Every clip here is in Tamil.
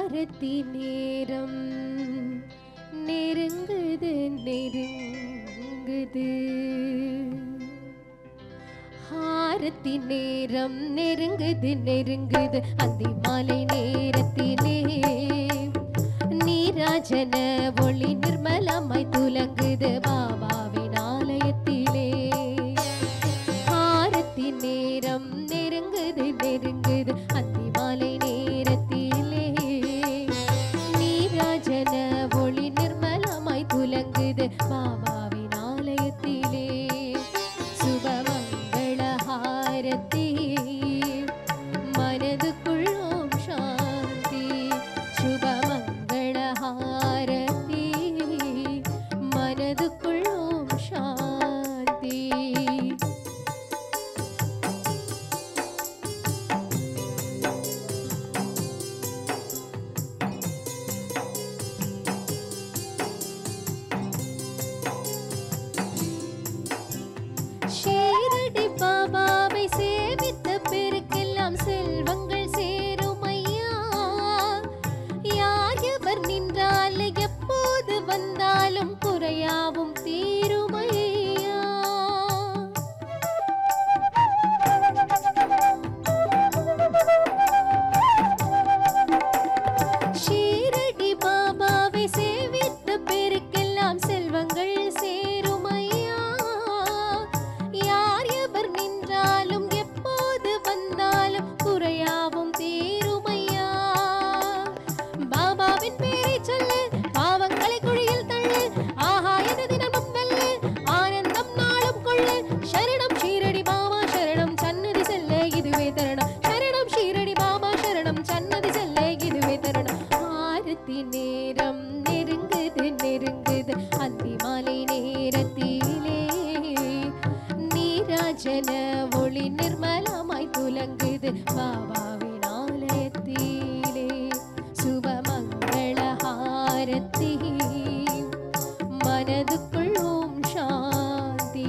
ஆரத்தி நேரம் நெருங்குது நெருங்குது. ஆரத்தி நேரம் நெருங்குது நெருங்குது. அந்தி மாலை நேரத்திலே நீராஜன ஒளி நிர்மலமாய் துலங்குது பாபாவின் ஆலயத்திலே. ஆரத்தி நேரம் நெருங்குது நெருங்குது. அந்தி மாலை நேரத்திலே நீராஜன ஒளி நிர்மலமாய் துலங்குது பாபாவின் ஆலயத்திலே. சுபமங்கள ஹாரதி மனதுக்குள் ஓம் சாந்தி. சுபமங்கள ஹாரதி மனதுக்குள் ஓம் சாந்தி. ஷீரடி பாபாவை சேவித்த பெருக்கெல்லாம் செல்வங்கள் சேரும் ஐயா. யார் எவர் நின்றால் எப்போது வந்தாலும் குறையாவும் தீரும் ஐயா. ஷீரடி பாபாவை சேவித்த பெருக்கெல்லாம் செல்வங்கள் சேரும் ஐயா. யார் எவர் நின்றாலும் எப்போது வந்தாலும் குறையாவும் தீருமையா. பாபாவின் பேரை சொல்லு, பாவங்களை குழியில் தள்ளு, ஆகாயத தினமும் வெல்லு, ஆனந்தம் நாளும் கொள்ளு. சரணம் ஷீரடி பாபா சரணம் சன்னதி செல்ல இதுவே தருணம். சரணம் ஷீரடி பாபா சரணம் சன்னதி செல்ல இதுவே தருணம். ஆரத்தி நேரம் நெருங்குது நெருங்குது. அந்தி மாலை நேரத்திலே நீராஜன ஒளி நிர்மலமாய் துலங்குது பாபாவின் ஆலயத்திலே. சுபமங்கள ஹாரதி மனதுக்குள் ஓம் சாந்தி.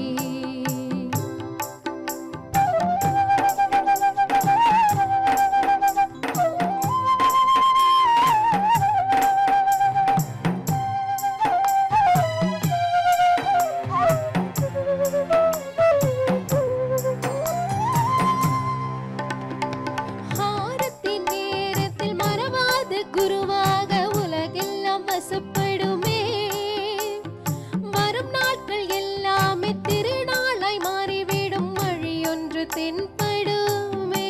ஆரத்தி நேரத்தில் மறவாத குருவாக உலகெல்லாம் வசப்படுமே. வரும் நாட்கள் எல்லாமே திருநாளாய் மாறிவிடும் வழியொன்று தென்படுமே.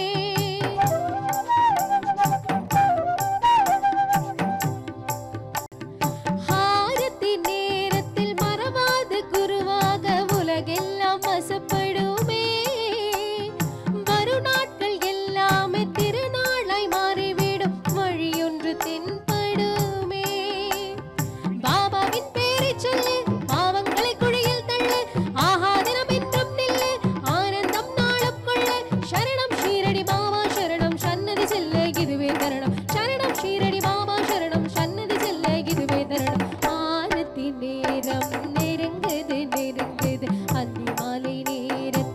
ஆரத்தி நேரத்தில் மறவாத குருவாக உலகெல்லாம் வசப்படுமே. வரும் நாட்கள் எல்லாமே திருநாளாய் மாறிவிடும் வழியொன்று தென்படுமே. பாபாவின் பேரை சொல்லு, பாவங்களை குழியில் தள்ளு, ஆகாதினம் என்றும் நில்லு, ஆனந்தம் நாளும் கொள்ளு. சரணம் ஷீரடி பாபா சரணம் சன்னதி செல்ல இதுவே தருணம். சரணம் ஷீரடி பாபா சரணம் சன்னதி செல்ல இதுவே தருணம். ஆரத்தி நேரம் நெருங்குது நெருங்குது. அந்தி மாலை நேரத்தில்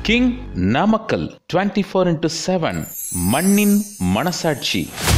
கிங் நாமக்கல் 24/7 மண்ணின் மனசாட்சி.